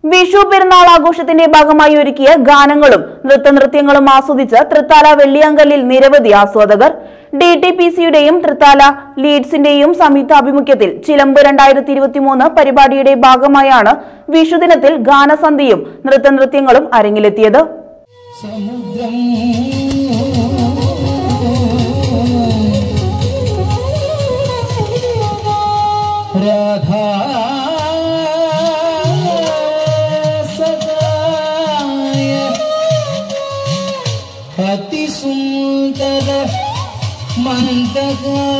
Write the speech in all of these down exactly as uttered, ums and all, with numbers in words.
വിഷു പെരുന്നാൾ ആഘോഷത്തിന്റെ ഭാഗമായി ഒരുക്കിയ ഗാനങ്ങളും നൃത്തനൃത്യങ്ങളും ആസ്വദിച്ച് തൃത്താല വെള്ളിയാങ്കല്ലിൽ നിരവധി ആസ്വാദകർ. ഡി ടി പി സിയുടെയും തൃത്താല ലീഡ്സിന്റെയും സംയുക്താഭിമുഖ്യത്തിൽ ചിലമ്പ് രണ്ടായിരത്തി ഇരുപത്തി മൂന്ന് പരിപാടിയുടെ ഭാഗമായാണ് വിഷുദിനത്തിൽ ഗാനസന്ധ്യയും നൃത്തനൃത്യങ്ങളും അരങ്ങിലെത്തിയത്. अति सुंदर मंदग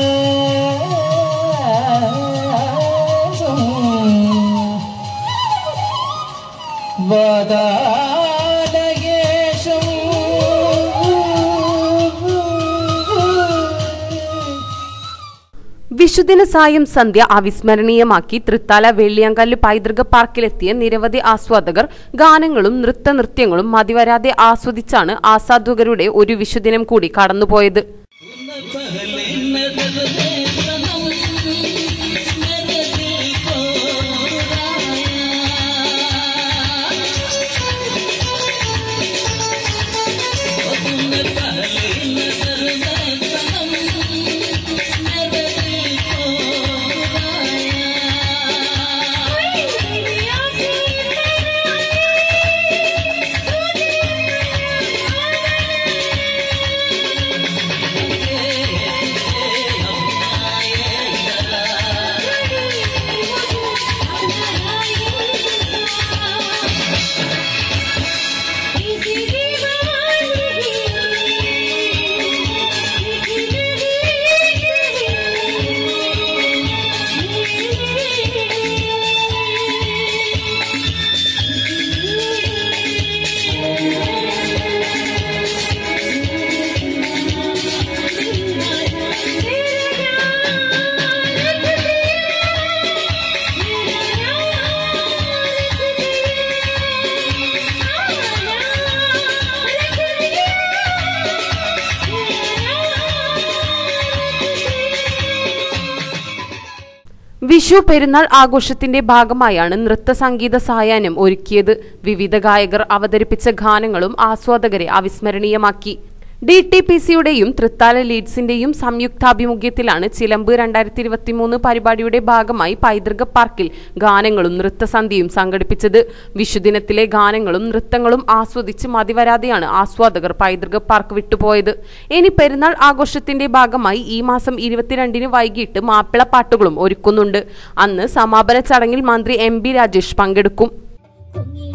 वदालयेशं വിഷുദിന സായം സന്ധ്യ അവിസ്മരണീയമാക്കി തൃത്താല വെള്ളിയാങ്കല്ല് പൈതൃക പാർക്കിലെത്തിയ നിരവധി ആസ്വാദകർ ഗാനങ്ങളും നൃത്തനൃത്യങ്ങളും മതിവരാതെ ആസ്വദിച്ചാണ് ആസ്വാദകരുടെ ഒരു വിഷുദിനം കൂടി കടന്നുപോയത്. വിഷു പെരുന്നാൾ ആഘോഷത്തിന്റെ ഭാഗമായാണ് നൃത്ത സംഗീത സായാഹ്നം ഒരുക്കിയത്. വിവിധ ഗായകർ അവതരിപ്പിച്ച ഗാനങ്ങളും ആസ്വാദകരെ അവിസ്മരണീയമാക്കി. ഡി ടി പി സിയുടെയും തൃത്താല ലീഡ്സിന്റെയും സംയുക്താഭിമുഖ്യത്തിലാണ് ചിലമ്പ് രണ്ടായിരത്തി ഇരുപത്തി മൂന്ന് പരിപാടിയുടെ ഭാഗമായി പൈതൃക പാർക്കിൽ ഗാനങ്ങളും നൃത്തസന്ധ്യയും സംഘടിപ്പിച്ചത്. വിഷുദിനത്തിലെ ഗാനങ്ങളും നൃത്തങ്ങളും ആസ്വദിച്ച് മതിവരാതെയാണ് ആസ്വാദകർ പൈതൃക പാർക്ക് വിട്ടുപോയത്. ഇനി പെരുന്നാൾ ആഘോഷത്തിന്റെ ഭാഗമായി ഈ മാസം ഇരുപത്തിരണ്ടിന് വൈകിട്ട് മാപ്പിളപ്പാട്ടുകളും ഒരുക്കുന്നുണ്ട്. അന്ന് സമാപന ചടങ്ങിൽ മന്ത്രി എം ബി രാജേഷ് പങ്കെടുക്കും.